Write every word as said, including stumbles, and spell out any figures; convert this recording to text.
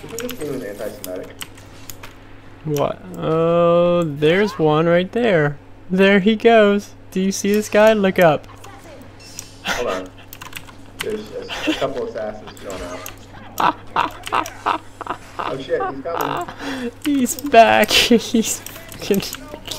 Isn't this game anti-Semitic? What? Oh, there's one right there. There he goes. Do you see this guy? Look up. Hold on. There's a, a couple of assassins showing up. Oh shit, he's coming. He's back. He's fucking